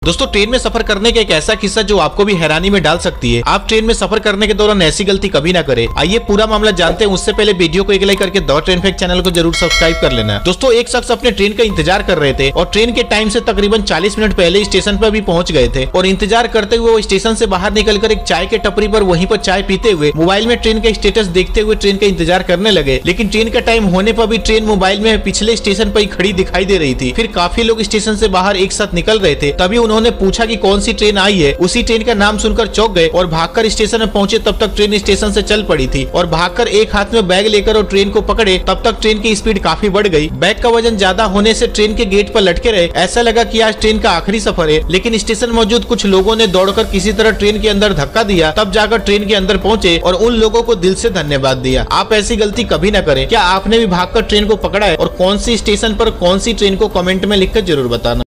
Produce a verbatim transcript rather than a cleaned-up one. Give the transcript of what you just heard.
दोस्तों ट्रेन में सफर करने का एक ऐसा किस्सा जो आपको भी हैरानी में डाल सकती है। आप ट्रेन में सफर करने के दौरान ऐसी गलती कभी ना करें। आइए पूरा मामला जानते हैं, उससे पहले वीडियो को एक लाइक करके द ट्रेन फैक्ट चैनल को जरूर सब्सक्राइब कर लेना। दोस्तों एक शख्स अपने ट्रेन का इंतजार कर रहे थे और ट्रेन के टाइम से तकरीबन चालीस मिनट पहले स्टेशन पर भी पहुंच गए थे और इंतजार करते हुए वो स्टेशन से बाहर निकलकर एक चाय के टपरी पर वहीं पर चाय पीते हुए मोबाइल में ट्रेन का स्टेटस देखते हुए ट्रेन का इंतजार करने लगे। लेकिन ट्रेन का टाइम होने पर भी ट्रेन मोबाइल में पिछले स्टेशन पर ही खड़ी दिखाई दे रही थी। फिर काफी लोग स्टेशन से बाहर एक साथ निकल रहे थे। तभी उन्होंने पूछा कि कौन सी ट्रेन आई है। उसी ट्रेन का नाम सुनकर चौंक गए और भागकर स्टेशन में पहुंचे। तब तक ट्रेन स्टेशन से चल पड़ी थी और भागकर एक हाथ में बैग लेकर और ट्रेन को पकड़े। तब तक ट्रेन की स्पीड काफी बढ़ गई। बैग का वजन ज्यादा होने से ट्रेन के गेट पर लटके रहे। ऐसा लगा कि आज ट्रेन का आखिरी सफर है। लेकिन स्टेशन मौजूद कुछ लोगों ने दौड़कर किसी तरह ट्रेन के अंदर धक्का दिया। तब जाकर ट्रेन के अंदर पहुंचे और उन लोगों को दिल से धन्यवाद दिया। आप ऐसी गलती कभी ना करें। क्या आपने भी भागकर ट्रेन को पकड़ा है और कौन सी स्टेशन पर कौन सी ट्रेन को कमेंट में लिखकर जरूर बताना।